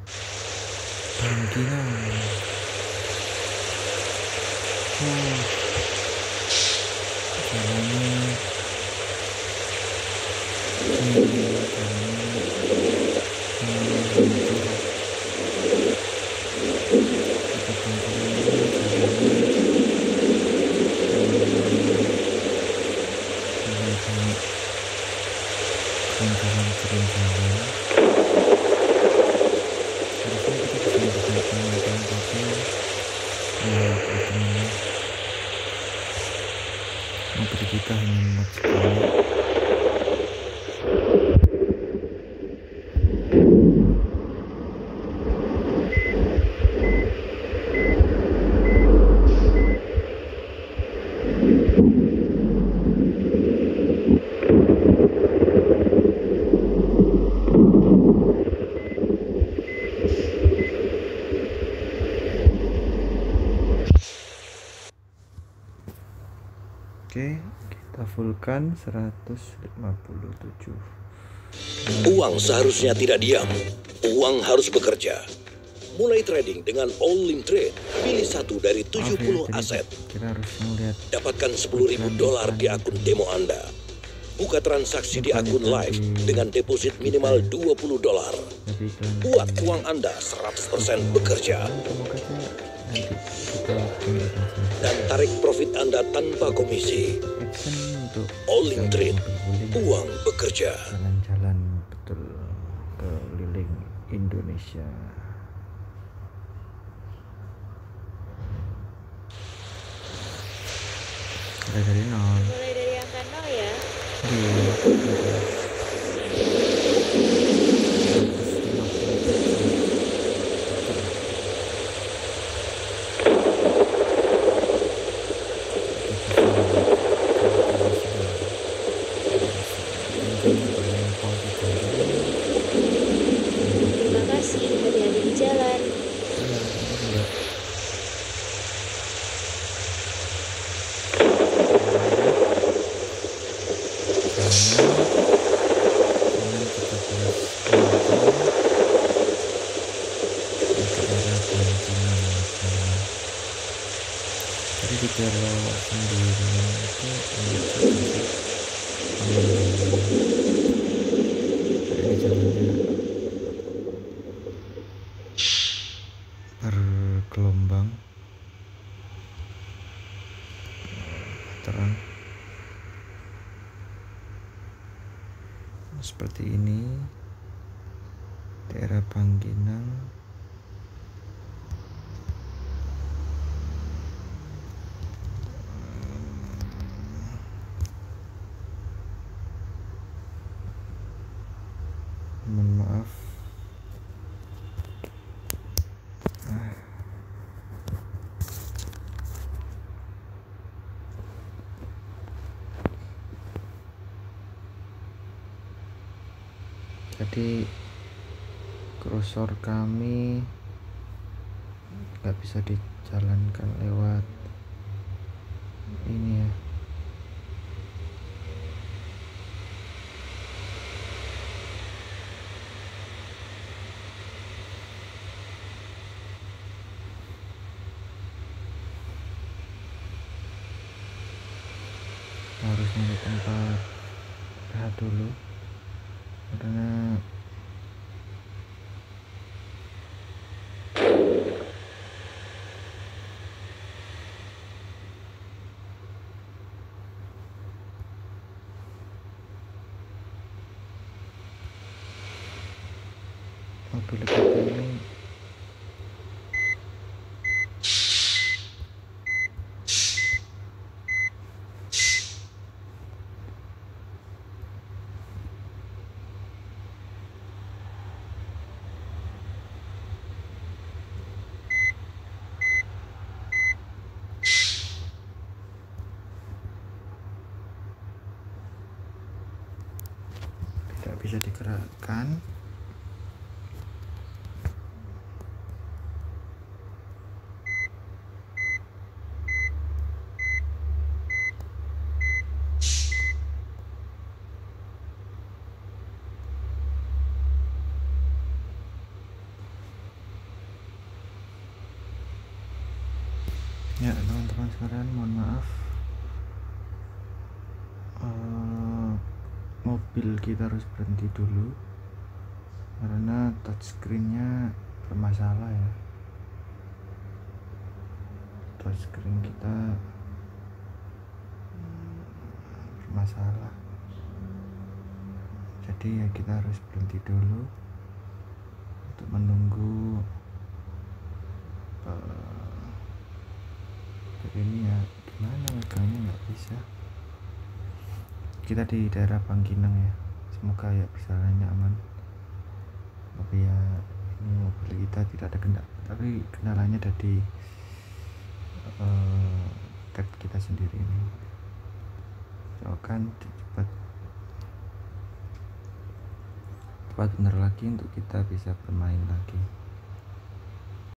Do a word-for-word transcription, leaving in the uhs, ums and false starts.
Panggilan. Oh, jalannya ini jalannya hmm, hancur. Dekat panggilan ini jalannya hmm, mulai banyak keruntuhan-keruntuhan. Harusnya kita bisa memperbaikinya kan, tapi ya perhitungannya mobil kita hanya muat segini. Oke, kita fullkan seratus lima puluh tujuh. Uang seharusnya tidak diam. Uang harus bekerja. Mulai trading dengan All Lim Trade. Pilih satu dari tujuh puluh Maaf ya, aset. kita harus melihat. Dapatkan sepuluh ribu dolar di akun demo Anda. Buka transaksi di akun live dengan deposit minimal dua puluh dolar. Buat uang Anda seratus persen bekerja. Dan tarik profit Anda tanpa komisi. All Lim Trade. Uang bekerja. Jalan-jalan betul keliling Indonesia. Mulai dari nol. Mulai dari angka nol ya. Iya. Terima kasih, hati-hati di jalan. Jadi di Kello sendiri itu ini jalannya bergelombang, terang seperti ini. Daerah Pangginang mohon maaf. Ah. Jadi kursor kami nggak bisa dijalankan lewat ini ya. Harus nyari tempat rehat dulu karena mobil kita ini tidak bisa digerakkan. teman-teman sekalian, mohon maaf uh, mobil kita harus berhenti dulu karena touchscreennya bermasalah ya. Touchscreen kita bermasalah, jadi ya kita harus berhenti dulu untuk menunggu uh, ini ya. Gimana megangnya, nggak bisa. Kita di daerah Bangkinang ya, semoga ya perjalanannya aman. Tapi ya ini mobil kita tidak ada kendala, tapi kendalanya ada di uh, tab kita sendiri ini. Cobakan cepat cepat bener lagi untuk kita bisa bermain lagi.